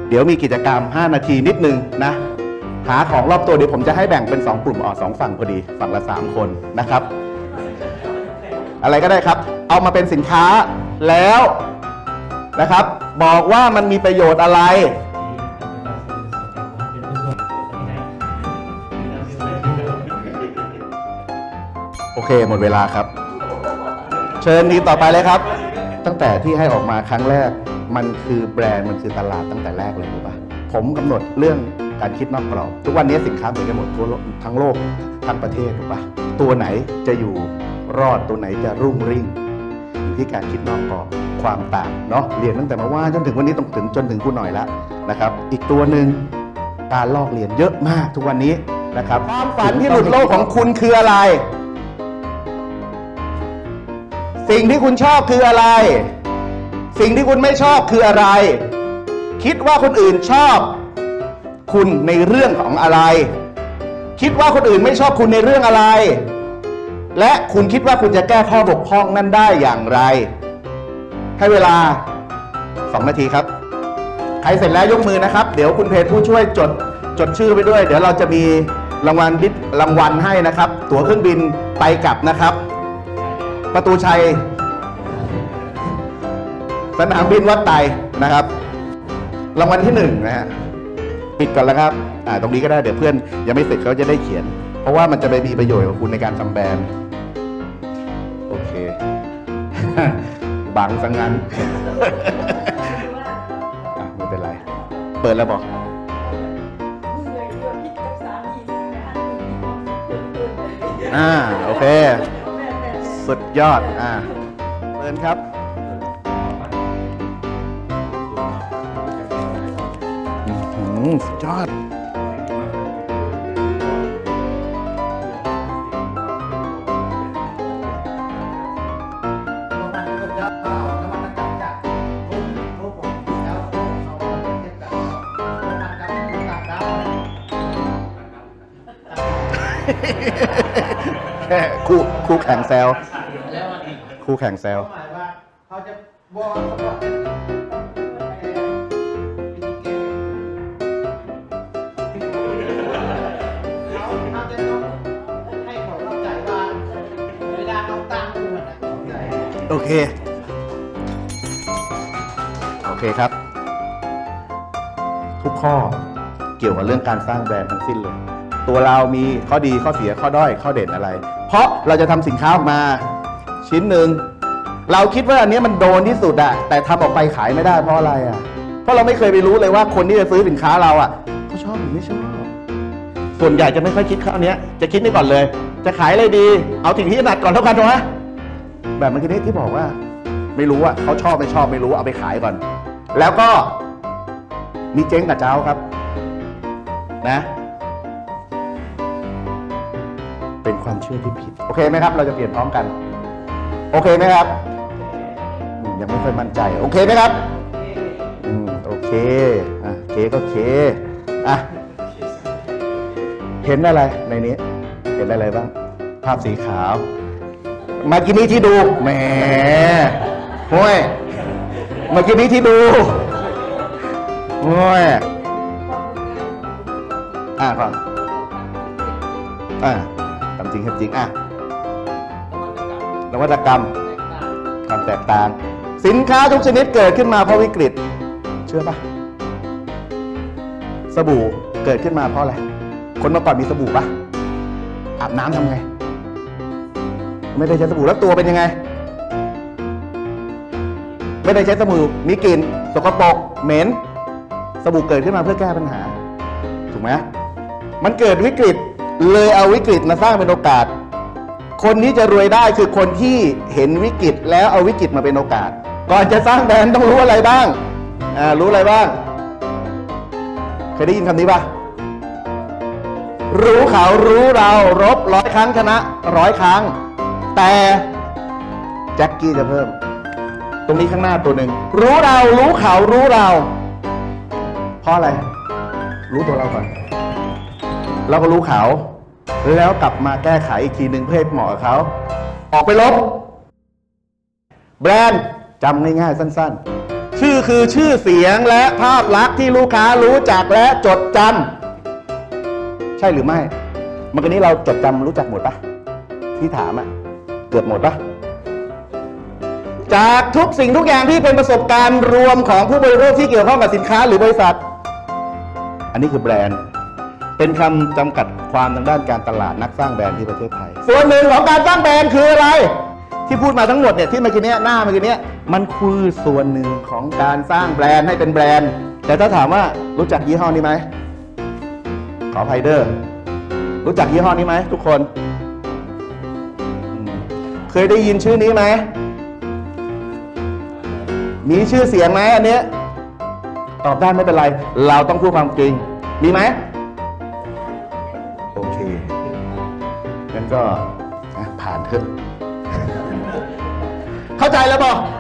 เดี๋ยวมีกิจกรรม5 นาทีนิดนึงนะหาของรอบตัวเดี๋ยวผมจะให้แบ่งเป็น2 กลุ่ม2 ฝั่งพอดีฝั่งละ3 คนนะครับอะไรก็ได้ครับเอามาเป็นสินค้าแล้วนะครับบอกว่ามันมีประโยชน์อะไรโอเคหมดเวลาครับเชิญทีต่อไปเลยครับตั้งแต่ที่ให้ออกมาครั้งแรกมันคือแบรนด์มันคือตลาดตั้งแต่แรกเลยถูกปะผมกำหนดเรื่องการคิดนอกกรอบทุกวันนี้สินค้าเหมือนกันหมดทั่วโลกทั้งโลกทั้งประเทศถูกปะตัวไหนจะอยู่รอดตัวไหนจะรุ่งริ่งอยู่ที่การคิดนอกกรอบความต่างเนาะเรียนตั้งแต่มาว่าจนถึงวันนี้ต้องจนถึงคุณหน่อยแล้วนะครับอีกตัวหนึ่งการลอกเรียนเยอะมากทุกวันนี้นะครับความฝันที่หลุดโลกของคุณคืออะไรสิ่งที่คุณชอบคืออะไรสิ่งที่คุณไม่ชอบคืออะไรคิดว่าคนอื่นชอบคุณในเรื่องของอะไรคิดว่าคนอื่นไม่ชอบคุณในเรื่องอะไรและคุณคิดว่าคุณจะแก้ข้อบกพร่องนั้นได้อย่างไรให้เวลา2 นาทีครับใครเสร็จแล้วยกมือนะครับเดี๋ยวคุณเพจผู้ช่วยจดชื่อไปด้วยเดี๋ยวเราจะมีรางวัลให้นะครับตั๋วเครื่องบินไปกลับนะครับประตูชัยสนามบินวัดไตนะครับรางวัลที่1นะฮะปิดก่อนแล้วครับตรงนี้ก็ได้เดี๋ยวเพื่อนยังไม่เสร็จเขาจะได้เขียนเพราะว่ามันจะไปมีประโยชน์กับคุณในการทำแบรนด์โอเค บังซะงั้น ไม่เป็นไรเปิดแล้วบอกโอเคสุดยอดเปิดครับสุดยอดแค่คู่แข่งแซวคู่แข่งแซวเขาจะบอกโอเคครับทุกข้อเกี่ยวกับเรื่องการสร้างแบรนด์ทั้งสิ้นเลยตัวเรามีข้อดีข้อเสียข้อด้อยข้อเด่นอะไรเพราะเราจะทำสินค้าออกมาชิ้นหนึ่งเราคิดว่าอันนี้มันโดนที่สุดอะแต่ทำออกไปขายไม่ได้เพราะอะไรอะเพราะเราไม่เคยไปรู้เลยว่าคนที่จะซื้อสินค้าเราอะเขาชอบหรือไม่ชอบส่วนใหญ่จะไม่ค่อยคิดข้อนี้จะคิดนี่ก่อนเลยจะขายอะไรดีเอาสิ่งที่ถนัดก่อนเท่ากันถูกไหมแบบเมื่อกี้นี้ที่บอกว่าไม่รู้ว่าเขาชอบไม่ชอบไม่รู้เอาไปขายก่อนแล้วก็มีเจ๊งกับเจ้าครับนะเป็นความเชื่อที่ผิดโอเคไหมครับเราจะเปลี่ยนพร้อมกันโอเคไหมครับยังไม่ค่อยมั่นใจโอเคไหมครับโอเคเคก็เคเห็นอะไรในนี้เห็นอะไรบ้างภาพสีขาวเมื่อกี้นี้ที่ดูแหมห้วยเมื่อกี้นี้ที่ดูห้วยก่อนทำจริงทำจริงนวัตกรรมความแตกต่างสินค้าทุกชนิดเกิดขึ้นมาเพราะวิกฤตเชื่อปะสบู่เกิดขึ้นมาเพราะอะไรคนเมื่อก่อนมีสบู่ปะอาบน้ำทำไงไม่ได้ใช้สบู่แล้วตัวเป็นยังไงไม่ได้ใช้สบู่มีกลิ่นสกปรกเหม็นสบู่เกิดขึ้นมาเพื่อแก้ปัญหาถูกไหมมันเกิดวิกฤตเลยเอาวิกฤตมาสร้างเป็นโอกาสคนที่จะรวยได้คือคนที่เห็นวิกฤตแล้วเอาวิกฤตมาเป็นโอกาสก่อนจะสร้างแบรนด์ต้องรู้อะไรบ้างรู้อะไรบ้างเคยได้ยินคำนี้ปะรู้เขารู้เรารบ100 ครั้งชนะ100 ครั้งแต่แจ็คกี้จะเพิ่มตรงนี้ข้างหน้าตัวหนึ่งรู้เรารู้เขารู้เราเพราะอะไรรู้ตัวเราก่อนเราก็รู้เขาแล้วกลับมาแก้ไขอีกทีหนึ่งเพื่อให้เหมาะกับเขาออกไปลบแบรนด์จำง่ายๆสั้นๆชื่อคือชื่อเสียงและภาพลักษณ์ที่ลูกค้ารู้จักและจดจำใช่หรือไม่เมื่อกี้นี้เราจดจำรู้จักหมดปะที่ถามอะเกือบหมดปะจากทุกสิ่งทุกอย่างที่เป็นประสบการณ์รวมของผู้บริโภคที่เกี่ยวข้องกับสินค้าหรือบริษัทอันนี้คือแบรนด์เป็นคำจำกัดความทางด้านการตลาดนักสร้างแบรนด์ที่ประเทศไทยส่วนหนึ่งของการสร้างแบรนด์คืออะไรที่พูดมาทั้งหมดเนี่ยที่เมื่อกี้นี้หน้าเมื่อกี้นี้มันคือส่วนหนึ่งของการสร้างแบรนด์ให้เป็นแบรนด์แต่ถ้าถามว่ารู้จักยี่ห้อนี้ไหมขออภัยเด้อรู้จักยี่ห้อนี้ไหมทุกคนเคยได้ยินชื่อนี้ไหมมีชื่อเสียงไหมอันนี้ตอบได้ไม่เป็นไรเราต้องพูดความจริงมีไหมโอเคงั้นก็ผ่านเถอะเข้าใจแล้วบอก